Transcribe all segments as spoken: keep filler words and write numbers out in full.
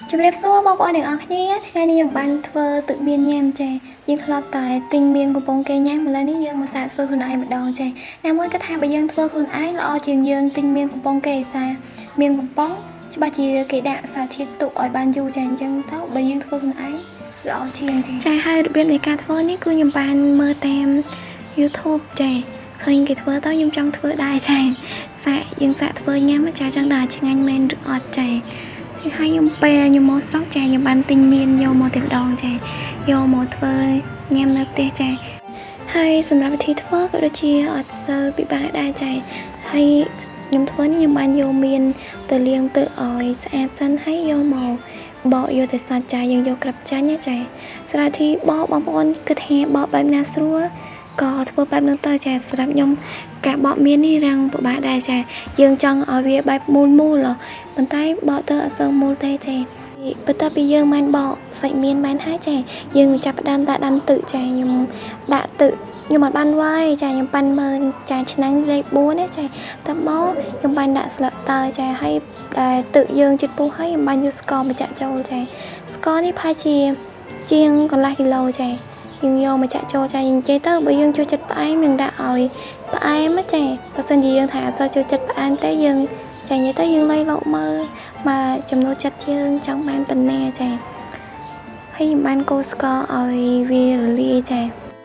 ជម្រាបសួរបងប្អូនទាំងអស់គ្នាថ្ងៃនេះខ្ញុំបានធ្វើទឹកមានញ៉ាំចាយើងធ្លាប់តែទិញមានកំប៉ុងគេញ៉ាំឥឡូវនេះយើងមកសាកធ្វើខ្លួនឯងម្ដងចាណាមួយគាត់ថាបើយើងធ្វើខ្លួនឯងល្អជាងយើងទិញមានកំប៉ុងគេសាមានកំប៉ុងច្បាស់ជាគេដាក់សារធាតុទុកឲ្យបានយូរចាអញ្ចឹងទៅបើយើងធ្វើខ្លួនឯងល្អជាងចាចាហើយរបៀបនៃការធ្វើនេះគឺខ្ញុំបានមើលតាម YouTube ចាឃើញគេធ្វើទៅខ្ញុំចង់ធ្វើដែរចាសាកយើងសាកធ្វើញ៉ាំចាចឹងដែរឆ្ងាញ់មែនឬអត់ចាហើយខ្ញុំពេលខ្ញុំមកស្រុកចាខ្ញុំបានទិញមានយកមកតែម្ដងចាយកមកធ្វើញ៉ាំនៅផ្ទះចាហើយសម្រាប់វិធីធ្វើក៏ដូចជាអត់សូវពិបាកដែរចាហើយខ្ញុំធ្វើនេះខ្ញុំបានយកមានទៅលាងទឹកឲ្យស្អាតសិនហើយយកមកបកយកទៅសាច់ចាយើងយកក្របចាញ់ចាស្រាធីបកបងប្អូនគិតថាបកបែបណាស្រួលក៏ធ្វើបែបហ្នឹងទៅចាសម្រាប់ខ្ញុំការបកមាននេះរាំងពិបាកដែរចាយើងចង់ឲ្យវាបែបមូលមូលប៉ុន្តែបកទៅអត់សូវមូលទេចាបន្ទាប់ពីយើងបានបកសាច់មានបានហើយចាយើងចាប់ផ្ដើមដាក់ដាំទឹកចាខ្ញុំដាក់ទឹកខ្ញុំអត់បានវាយចាខ្ញុំប៉ាន់មើលចាឆ្នាំងលេខបួនណាចាតមកខ្ញុំបានដាក់ស្លឹកតើចាហើយដែលទឹកយើងជិតពុះហើយខ្ញុំបានយកស្ករមកចាក់ចូលចាស្ករនេះប្រហែលជាជាងកន្លះគីឡូចាយើងយកមកចាក់ចូលចាយើងនិយាយទៅបើយើងចូលចិត្តផ្អែមយើងដាក់ឲ្យផ្អែមចាបើសិនជាយើងថាអត់សូវចូលចិត្តផ្អែមទេយើងចានិយាយទៅយើងលៃលោកមើលមកចំណូលចិត្តយើងចង់បានប៉ុណ្ណាចាហើយខ្ញុំបានកូរស្ករឲ្យវារលាយចា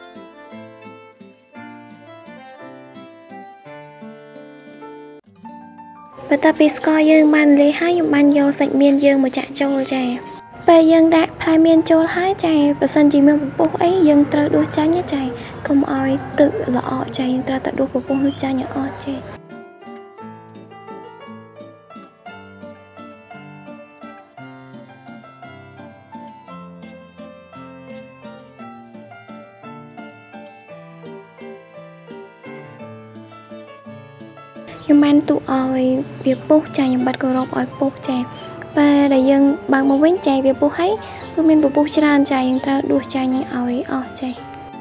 បន្ទាប់ពីស្ករយើងបានលាយហើយខ្ញុំបានយកសាច់មានយើងមកចាក់ចូលចាពេលយើងដាក់ផ្លែមានចូលហើយចាបើសិនជាមានពពុះអីយើងត្រូវដួសចាញ់ចាកុំឲ្យទឹកល្អចាយើងត្រូវតែដួសពពុះនោះចាញ់ឲ្យអស់ចាខ្ញុំបានទុកឲ្យវាពុះចាខ្ញុំបាត់គោរពឲ្យពុះចាពេលដែលយើងបើកមកវិញចាវាពុះហើយគឺមានពពុះច្រើនចាយើងត្រូវដួសចាញ់ឲ្យអស់ចា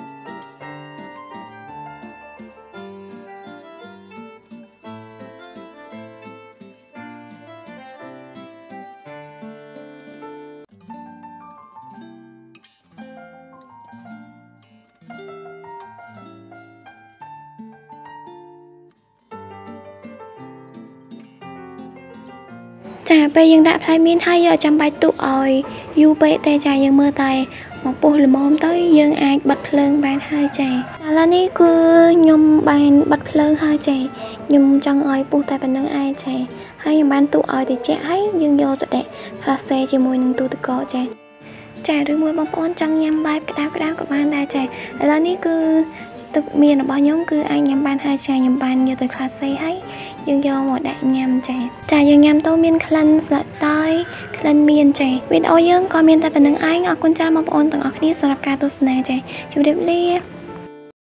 ចាពេលយើងដាក់ផ្លែមានហើយយើងចាំបាច់ទុកឲ្យយូរពេកទេចាយើងមើលតែមកពុះល្មមទៅយើងអាចបិទភ្លើងបានហើយចាឥឡូវនេះគឺខ្ញុំបានបិទភ្លើងហើយចាខ្ញុំចង់ឲ្យពុះតែប៉ុណ្្នឹងឯងចាហើយខ្ញុំបានទុកឲ្យត្រជាក់ហើយយើងយកទៅដាក់ក្លាសេជាមួយនឹងទូទឹកកកចាចាឬមួយបងប្អូនចង់ញ៉ាំបែបក្តៅក្តៅក៏បានដែរចាឥឡូវនេះគឺទឹកមានរបស់ខ្ញុំគឺអាចញ៉ាំបានហើយចាខ្ញុំបានយកទៅក្លាសេហើយយើងយកមកដាក់ញ៉ាំចាចាយើងញ៉ាំទៅមានក្លិនស្លឹកតើយក្លិនមានចាវីដេអូយើងក៏មានតែប៉ុណ្្នឹងឯងអរគុណច្រើនបងប្អូនទាំងអស់គ្នាសម្រាប់ការទស្សនាចាជម្រាបលា